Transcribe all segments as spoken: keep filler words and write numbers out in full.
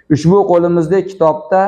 Ushbu qo'limizdagi kitobda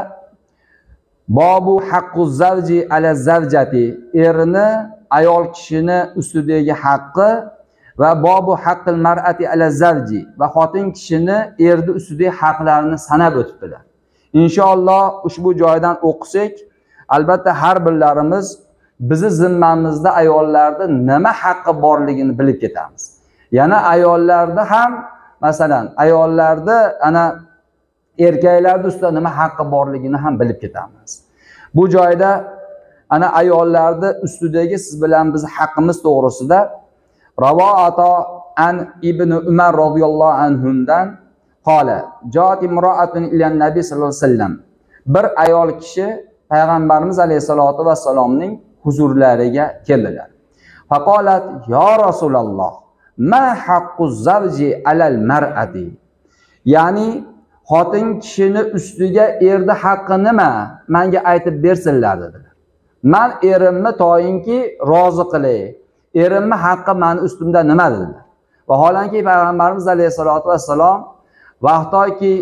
Bobu haqqu zavji ala zavjati, erni ayol kishini ustidagi haqqi va bobu haqqil mar'ati ala zavji va xotin kishini erni ustidagi haqlarini sanab o'tibdilar. Inshaalloh ushbu joydan o'qisak, albatta har birlarimiz bizi zimmamizda ayollarda nima haqqi borligini bilib ketamiz. Yana ayollarda ham, masalan, ayollarda ana erkaklarda ustida nima haqqi borligini ham bilib ketamiz. Bu joyda ana ayollarda ustidagi siz bilan biz haqqimiz to'g'risida Ravoato an ibn Umar radhiyallohu anhudan qala ja'at imra'atun ila nabiy sallallohu alayhi vasallam. Bir ayol kishi payg'ambarimiz alayhisolatu vassalomning huzurlariga keldilar. Faqolat ya Rasululloh, ma haqqu zavji alal mar'ati? Ya'ni xotin kishini ustiga erdi haqqi nima? Menga aytib bersinlar dedilar. Men erimni toyinki rozi qilay. Erimni haqqi meni ustimda nima dedilar. Vaholanki payg'ambarimiz alayhisolatu vassalom vaqtoki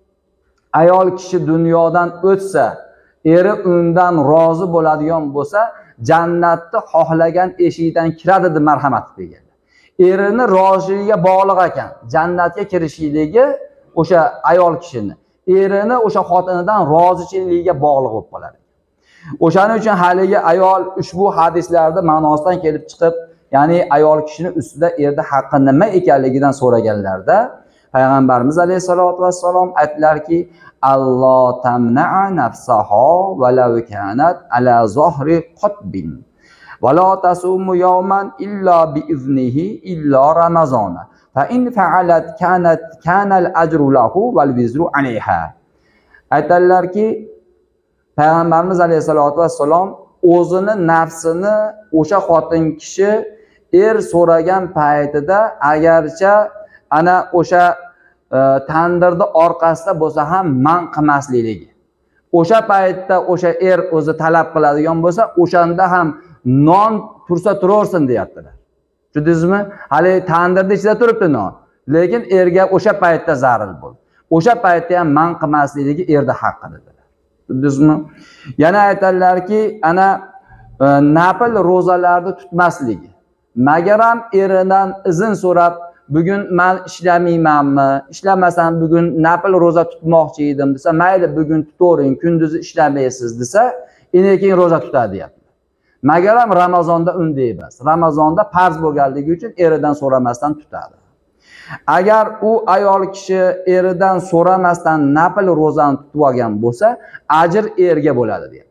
ayol kishi dunyodan o'tsa, eri undan rozi bo'ladigan bo'lsa, jannatni xohlagan eshigidan kiradi deb marhamat qilgan. Erini roziligiga bog'liq ekan, jannatga kirishligi o'sha ayol kishini, erini o'sha xotinidan rozichiligiga bog'liq bo'lib qoladi. O'shaning uchun haligi ayol ushbu hadislarda ma'nosidan kelib chiqib, ya'ni ayol kishini ustida erda haqqi nima ekanligidan so'raganlarda payg'ambarimiz alayhisolatu vassalom aytdilarki, Alloh tamna'a nafsaha va law kanat ala zohri qatbin va la tasumu yawman illa bi iznihi illa ramazona fa in fa'alat kanat kana al-ajru lahu wal wizru alayha. Aytdilarki, payg'ambarimiz alayhisolatu vassalom o'zini nafsini o'sha xotin kishi er so'ragan paytida agarcha ana o'sha e, tandirni orqasida bo'lsa ham man qilmaslikligi. O'sha paytda o'sha er o'zi talab qiladigan bo'lsa, o'shanda ham non tursa turaversin deyaptilar. Tushundingizmi? Hali tandirda ichida turibdi non, lekin erga o'sha paytda zarur bo'ldi. O'sha paytda ham man qilmaslikligi erda haqqi dedilar. Tushundingizmi? Yana aytadilarki, ana e, nafil ro'zalarni tutmasligi. Magaram eridan izn so'rab, bugun men ishlamaymanmi, ishlamasam bugun nafil ro'za tutmoqchi edim desa, mayli bugun tutavering, kunduzi ishlamaysiz desa, endi keyin ro'za tutadi deyapti. Magaram Ramazonda unday emas. Ramazonda farz bo'lganligi uchun eridan so'ramasdan tutadi. Agar u ayol kishi eridan so'ramasdan nafil ro'zani tutib olgan bo'lsa, ajr erga bo'ladi deyapti.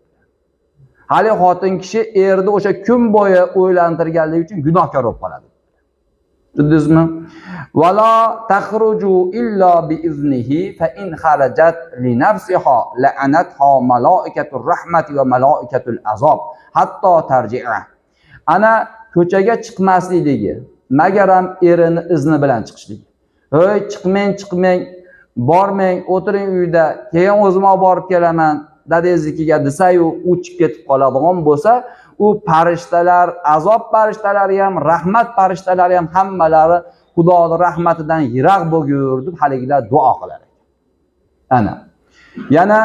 Hali xotin kishi erni o'sha kun bo'yi o'ylantirganligi uchun gunohkor bo'lib qoladi. Tushundingizmi? Wala takhruju illa bi iznihi fa in kharajat li nafsiha la'anatha malaikatur rahmati va malaikatul azob hatto tarji'a. Ana ko'chaga chiqmaslikligi, magaram erini izni bilan chiqishligi. Hoy, chiqmang, chiqmang, bormang, o'tiring uyda, keyin o'zim olib borib kelaman dadangiznikiga desa-yu, uchib ketib qoladigan bo'lsa, u farishtalar, azob farishtalari ham, rahmat farishtalari ham hammalari Xudoning rahmatidan yiroq bo'lgur deb haligilar duo qilar. Ana. Yana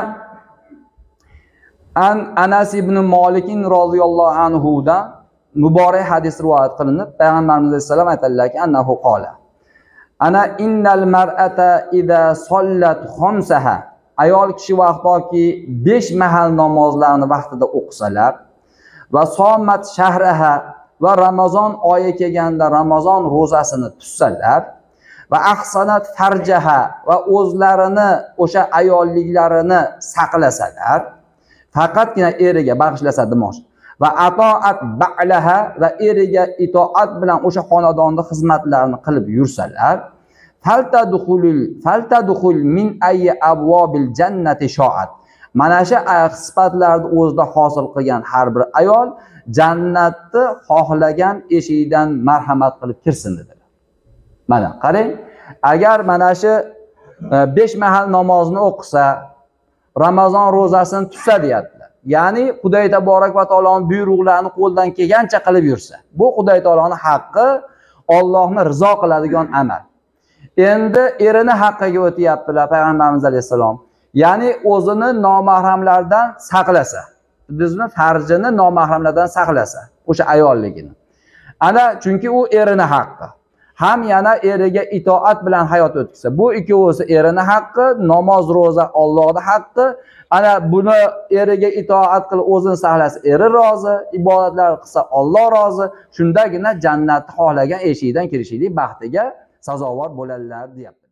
an Anas ibn Malik roziyallohu anhu dan muborak hadis rivoyat qilinib, payg'ambarimiz alayhisalom aytadilarki, annahu qola ana innal mar'ata idza sollat khamsaha, ayol kishi vaqtoki besh mahal namozlarni vaqtida o'qisalar va somat shahraha va Ramazon oyi kelganda Ramazon ro'zasini tutsalar va ahsanat farjaha va o'zlarini o'sha ayolliklarini saqlasalar, faqatgina eriga bag'ishlasa demoqchi, va atoat ba'laha va eriga itoat bilan o'sha xonadonda xizmatlarini qilib yursalar, faltadkhulul faltadkhul min ayyi abwabil jannati sha'at. Mana shu sifatlarni o'zida hosil qilgan har bir ayol jannatni xohlagan eshigidan marhamat qilib kirsin dedilar. Mana qarang, agar mana shu besh mahal namozni o'qisa, Ramazon ro'zasini tutsa deyaptilar. Ya'ni Xudoy taborak va taoloning buyruqlarini qo'ldan kelgancha qilib yursa, bu Xudoy taoloning haqqi, Allohni rizo qiladigan amal. Endi erini haqqiga o'tyaptilar payg'ambarimiz alayhisalom. Ya'ni o'zini nomahramlardan saqlasa, bizni farjini nomahramlardan saqlasa, o'sha ayolligini. Ana chunki u erining haqqi. Ham yana eriga itoat bilan hayot o'tkazsa. Bu ikkovsi erining haqqi, namoz, roza Allohning haqqi. Ana buni eriga itoat qilib o'zini saqlasa, eri rozi, ibodatlar qilsa Alloh rozi. Shundagina jannatni xohlagan eshigidan kirishlik baxtiga sazovor bo'ladilar, deyapti.